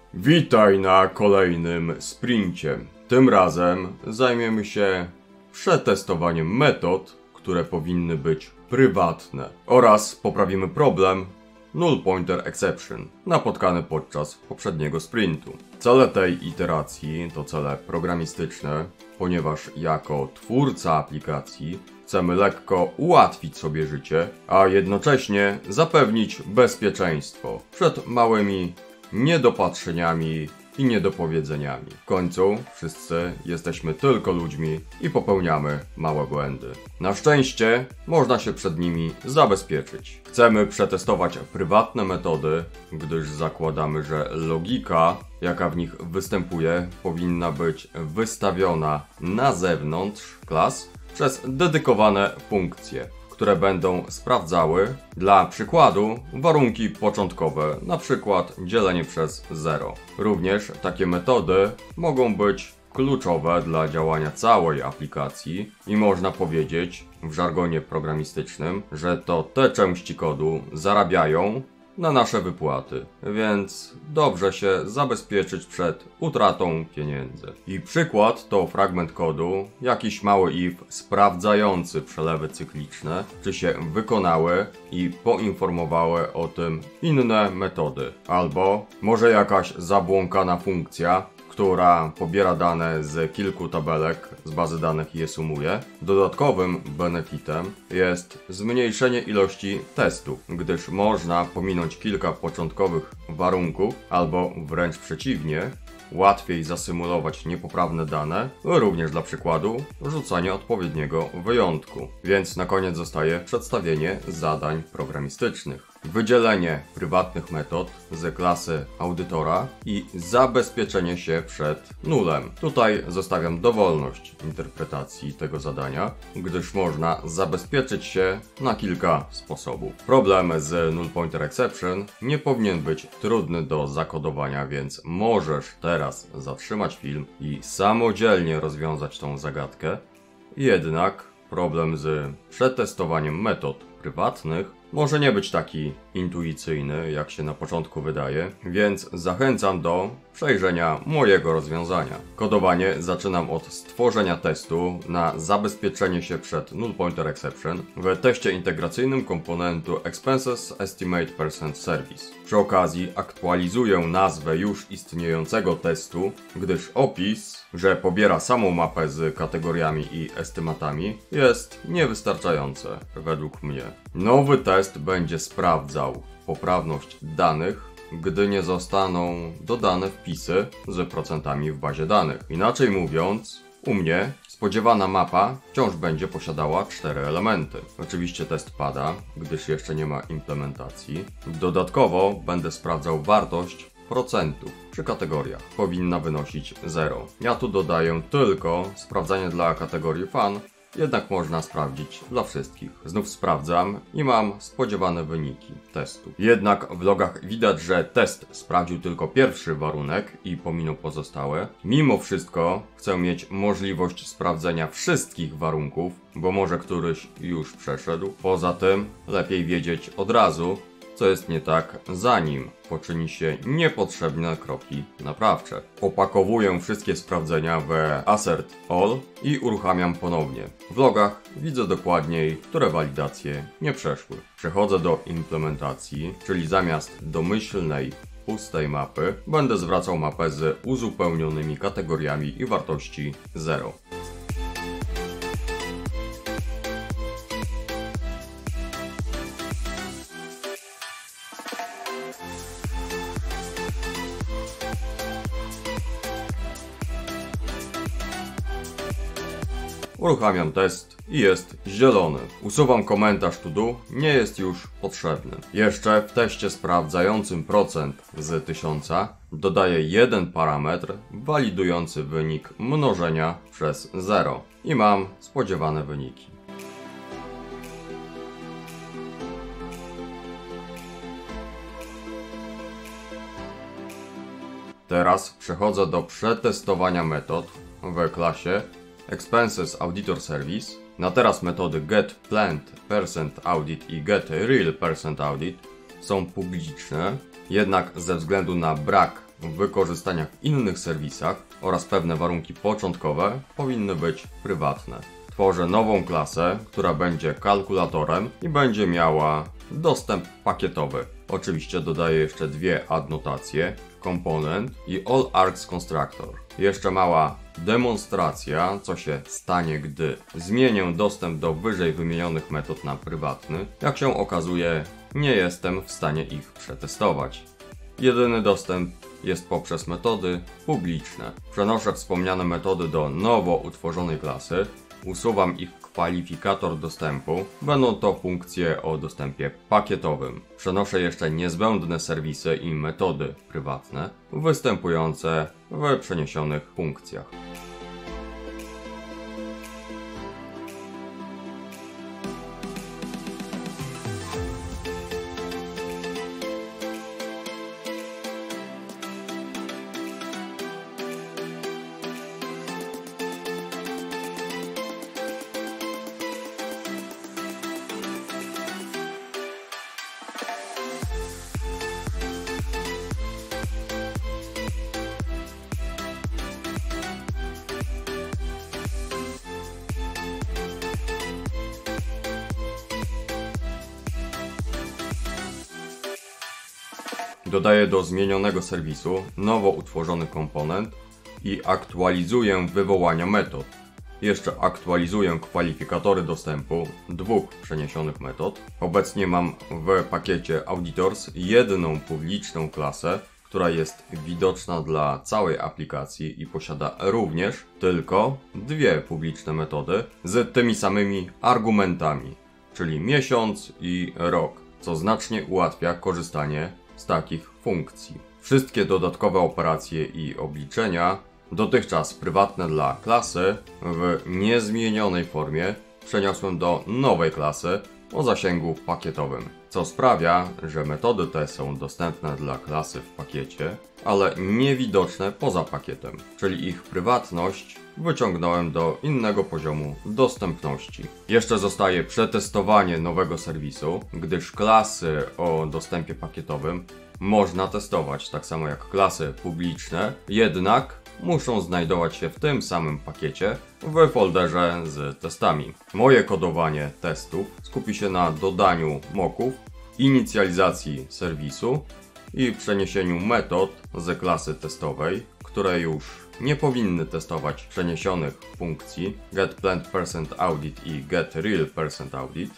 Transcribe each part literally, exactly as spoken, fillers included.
Witaj na kolejnym sprincie. Tym razem zajmiemy się przetestowaniem metod, które powinny być prywatne, oraz poprawimy problem Null Pointer Exception napotkany podczas poprzedniego sprintu. Cele tej iteracji to cele programistyczne, ponieważ jako twórca aplikacji chcemy lekko ułatwić sobie życie, a jednocześnie zapewnić bezpieczeństwo przed małymi niedopatrzeniami i niedopowiedzeniami. W końcu wszyscy jesteśmy tylko ludźmi i popełniamy małe błędy. Na szczęście można się przed nimi zabezpieczyć. Chcemy przetestować prywatne metody, gdyż zakładamy, że logika, jaka w nich występuje, powinna być wystawiona na zewnątrz klas przez dedykowane funkcje, które będą sprawdzały, dla przykładu, warunki początkowe, na przykład dzielenie przez zero. Również takie metody mogą być kluczowe dla działania całej aplikacji i można powiedzieć w żargonie programistycznym, że to te części kodu zarabiają na nasze wypłaty, więc dobrze się zabezpieczyć przed utratą pieniędzy. I przykład to fragment kodu, jakiś mały if sprawdzający przelewy cykliczne, czy się wykonały i poinformowały o tym inne metody. Albo może jakaś zabłąkana funkcja, która pobiera dane z kilku tabelek z bazy danych i je sumuje. Dodatkowym benefitem jest zmniejszenie ilości testów, gdyż można pominąć kilka początkowych warunków, albo wręcz przeciwnie, łatwiej zasymulować niepoprawne dane, również dla przykładu rzucanie odpowiedniego wyjątku. Więc na koniec zostaje przedstawienie zadań programistycznych. Wydzielenie prywatnych metod z klasy audytora i zabezpieczenie się przed nulem. Tutaj zostawiam dowolność interpretacji tego zadania, gdyż można zabezpieczyć się na kilka sposobów. Problem z Null Pointer Exception nie powinien być trudny do zakodowania, więc możesz teraz zatrzymać film i samodzielnie rozwiązać tą zagadkę. Jednak problem z przetestowaniem metod prywatnych może nie być taki intuicyjny, jak się na początku wydaje, więc zachęcam do przejrzenia mojego rozwiązania. Kodowanie zaczynam od stworzenia testu na zabezpieczenie się przed Null Pointer Exception w teście integracyjnym komponentu Expenses Estimate Percent Service. Przy okazji aktualizuję nazwę już istniejącego testu, gdyż opis, że pobiera samą mapę z kategoriami i estymatami, jest niewystarczający według mnie. Nowy test będzie sprawdzał poprawność danych, gdy nie zostaną dodane wpisy z procentami w bazie danych. Inaczej mówiąc, u mnie spodziewana mapa wciąż będzie posiadała cztery elementy. Oczywiście test pada, gdyż jeszcze nie ma implementacji. Dodatkowo będę sprawdzał wartość procentów przy kategoriach. Powinna wynosić zero. Ja tu dodaję tylko sprawdzanie dla kategorii Fun, jednak można sprawdzić dla wszystkich. Znów sprawdzam i mam spodziewane wyniki testu. Jednak w logach widać, że test sprawdził tylko pierwszy warunek i pominął pozostałe. Mimo wszystko chcę mieć możliwość sprawdzenia wszystkich warunków, bo może któryś już przeszedł. Poza tym lepiej wiedzieć od razu, co jest nie tak, zanim poczyni się niepotrzebne kroki naprawcze. Opakowuję wszystkie sprawdzenia w Assert All i uruchamiam ponownie. W logach widzę dokładniej, które walidacje nie przeszły. Przechodzę do implementacji, czyli zamiast domyślnej pustej mapy będę zwracał mapę z uzupełnionymi kategoriami i wartości zero. Uruchamiam test i jest zielony. Usuwam komentarz to do, nie jest już potrzebny. Jeszcze w teście sprawdzającym procent z tysiąca dodaję jeden parametr walidujący wynik mnożenia przez zero i mam spodziewane wyniki. Teraz przechodzę do przetestowania metod w klasie Expenses Auditor Service. Na teraz metody getPlanned%Audit i getReal%Audit są publiczne, jednak ze względu na brak w wykorzystaniach w innych serwisach oraz pewne warunki początkowe powinny być prywatne. Tworzę nową klasę, która będzie kalkulatorem i będzie miała dostęp pakietowy. Oczywiście dodaję jeszcze dwie adnotacje, component i all-args constructor. Jeszcze mała demonstracja, co się stanie, gdy zmienię dostęp do wyżej wymienionych metod na prywatny. Jak się okazuje, nie jestem w stanie ich przetestować. Jedyny dostęp jest poprzez metody publiczne. Przenoszę wspomniane metody do nowo utworzonej klasy, usuwam ich kwalifikator dostępu. Będą to funkcje o dostępie pakietowym. Przenoszę jeszcze niezbędne serwisy i metody prywatne występujące w przeniesionych funkcjach. Dodaję do zmienionego serwisu nowo utworzony komponent i aktualizuję wywołania metod. Jeszcze aktualizuję kwalifikatory dostępu dwóch przeniesionych metod. Obecnie mam w pakiecie Auditors jedną publiczną klasę, która jest widoczna dla całej aplikacji i posiada również tylko dwie publiczne metody z tymi samymi argumentami, czyli miesiąc i rok, co znacznie ułatwia korzystanie z takich funkcji. Wszystkie dodatkowe operacje i obliczenia, dotychczas prywatne dla klasy, w niezmienionej formie przeniosłem do nowej klasy o zasięgu pakietowym, co sprawia, że metody te są dostępne dla klasy w pakiecie, ale niewidoczne poza pakietem, czyli ich prywatność wyciągnąłem do innego poziomu dostępności. Jeszcze zostaje przetestowanie nowego serwisu, gdyż klasy o dostępie pakietowym można testować tak samo jak klasy publiczne, jednak muszą znajdować się w tym samym pakiecie w folderze z testami. Moje kodowanie testów skupi się na dodaniu mocków, inicjalizacji serwisu i przeniesieniu metod z klasy testowej, które już nie powinny testować przeniesionych funkcji getPlannedPercentAudit i getRealPercentAudit.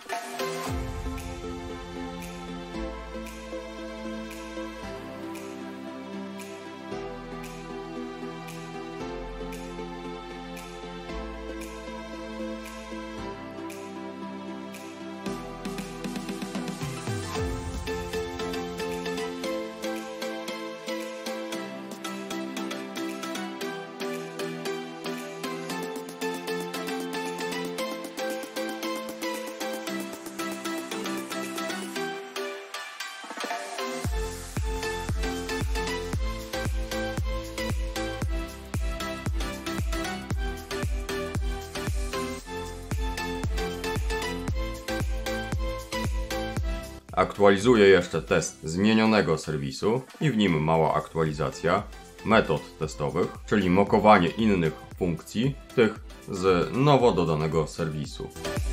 Aktualizuję jeszcze test zmienionego serwisu i w nim mała aktualizacja metod testowych, czyli mokowanie innych funkcji, tych z nowo dodanego serwisu.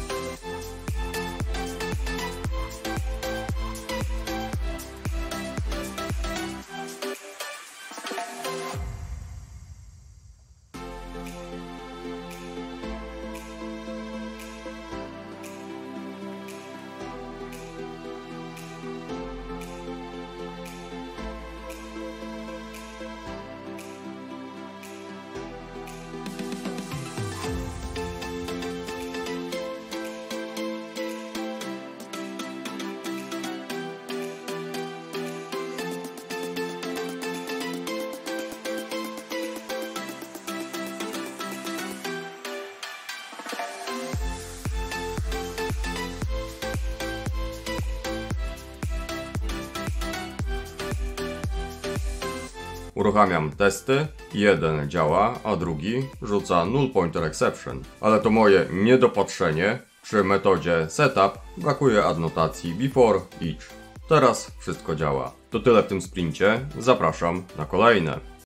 Uruchamiam testy, jeden działa, a drugi rzuca null pointer exception. Ale to moje niedopatrzenie, przy metodzie setup brakuje adnotacji before each. Teraz wszystko działa. To tyle w tym sprincie, zapraszam na kolejne.